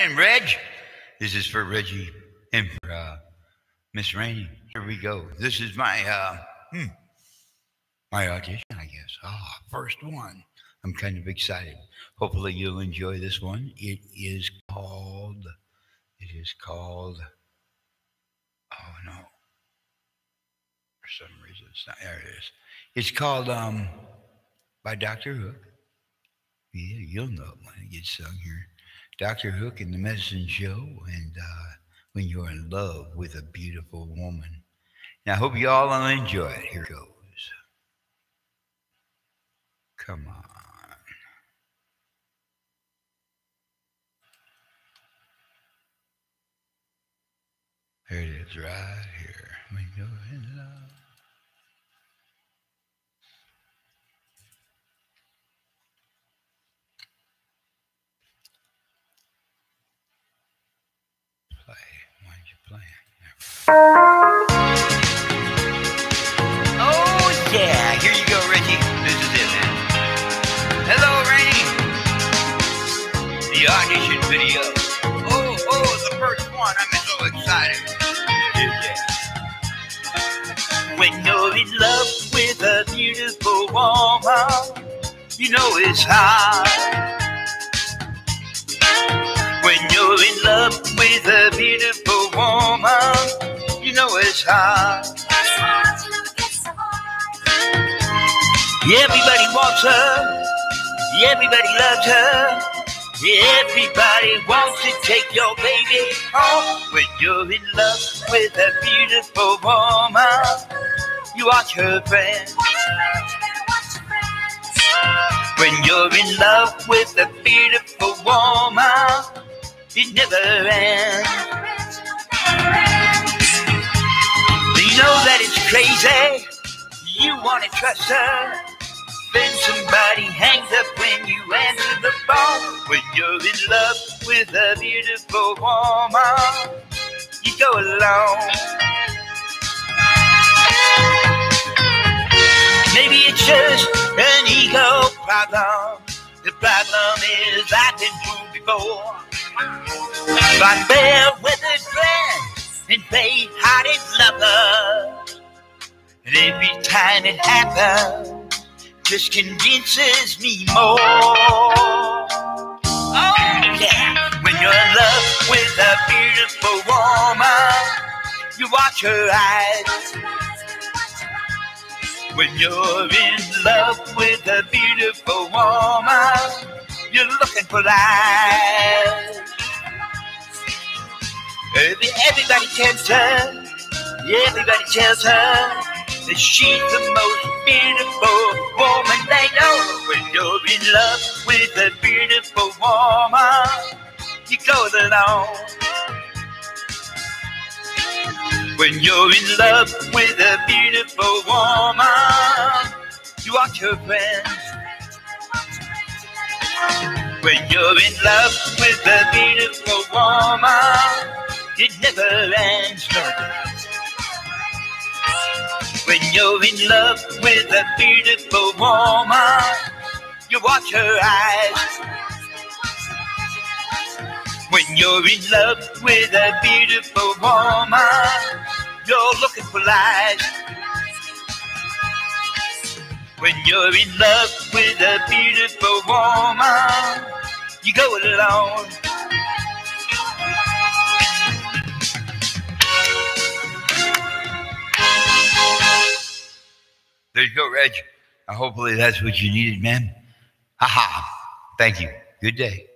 And Reg, this is for Reggie and for Miss Rainey. Here we go. This is my my audition, I guess. First one. I'm kind of excited. Hopefully you'll enjoy this one. It is called. Oh no. For some reason it's not. There it is. It's called by Dr. Hook. Yeah, you'll know it when it gets sung here. Dr. Hook and the Medicine Show, and when you're in love with a beautiful woman. Now, I hope you all will enjoy it. Here it goes. Come on. There it is, right here. When you're in love. Why aren't you playing? Oh, yeah. Here you go, Reggie. This is it, man. Hello, Rainey. The audition video. Oh, the first one. I'm so excited. Yeah. When you're in love with a beautiful woman, you know it's hard. When you're in love with a beautiful woman, you know it's hard. Everybody wants her. Everybody loves her. Everybody wants to take your baby home. When you're in love with a beautiful woman, you watch her friends. When you're in love with a beautiful woman, it never ends. You know that it's crazy. You want to trust her. Then somebody hangs up when you answer the phone. When you're in love with a beautiful woman, you go alone. Maybe it's just an ego problem. The problem is I've been fooled before. By fair-weathered friends and faint-hearted lovers. And every time it happens, just convinces me more. Oh, yeah. When you're in love with a beautiful woman, you watch her eyes. When you're in love with a beautiful woman, you're looking for lies. Everybody tells her, everybody tells her that she's the most beautiful woman they know. When you're in love with a beautiful woman, you go alone. When you're in love with a beautiful woman, you watch her friends. When you're in love with a beautiful woman, it never ends, no. When you're in love with a beautiful woman, you watch her eyes. When you're in love with a beautiful woman, you're looking for lies. When you're in love with a beautiful woman, you go alone. There you go, Reg. Hopefully that's what you needed, man. Ha ha. Thank you. Good day.